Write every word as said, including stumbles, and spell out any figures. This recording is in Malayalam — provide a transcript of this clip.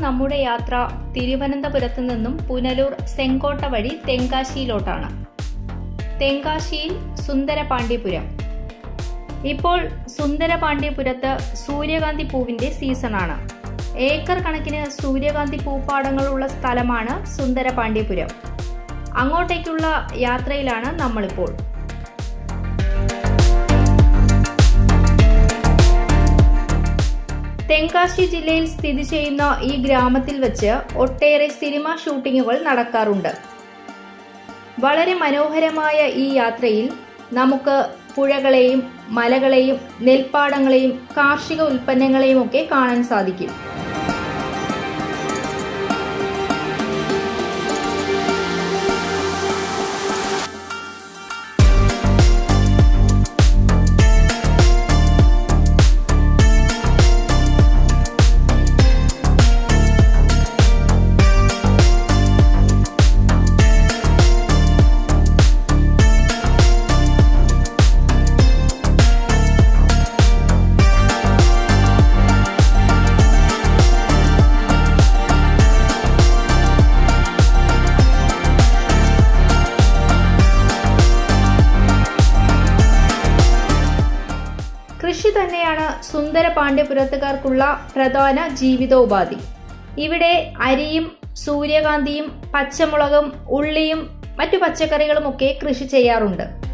നമ്മുടെ യാത്ര തിരുവനന്തപുരത്ത് നിന്നും പുനലൂർ സെങ്കോട്ട വഴി തെങ്കാശിയിലോട്ടാണ്. തെങ്കാശിയിൽ സുന്ദരപാണ്ഡിയപുരം. ഇപ്പോൾ സുന്ദരപാണ്ഡിയപുരത്ത് സൂര്യകാന്തി പൂവിന്റെ സീസണാണ്. ഏക്കർ കണക്കിന് സൂര്യകാന്തി പൂപ്പാടങ്ങളുള്ള സ്ഥലമാണ് സുന്ദരപാണ്ഡിയപുരം. അങ്ങോട്ടേക്കുള്ള യാത്രയിലാണ് നമ്മളിപ്പോൾ. തെങ്കാശി ജില്ലയിൽ സ്ഥിതി ചെയ്യുന്ന ഈ ഗ്രാമത്തിൽ വെച്ച് ഒട്ടേറെ സിനിമ ഷൂട്ടിങ്ങുകൾ നടക്കാറുണ്ട്. വളരെ മനോഹരമായ ഈ യാത്രയിൽ നമുക്ക് പുഴകളെയും മലകളെയും നെൽപ്പാടങ്ങളെയും കാർഷിക ഉൽപ്പന്നങ്ങളെയും ഒക്കെ കാണാൻ സാധിക്കും. കൃഷി തന്നെയാണ് സുന്ദരപാണ്ഡിയപുരത്തുകാർക്കുള്ള പ്രധാന ജീവിതോപാധി. ഇവിടെ അരിയും സൂര്യകാന്തിയും പച്ചമുളകും ഉള്ളിയും മറ്റു പച്ചക്കറികളും ഒക്കെ കൃഷി ചെയ്യാറുണ്ട്.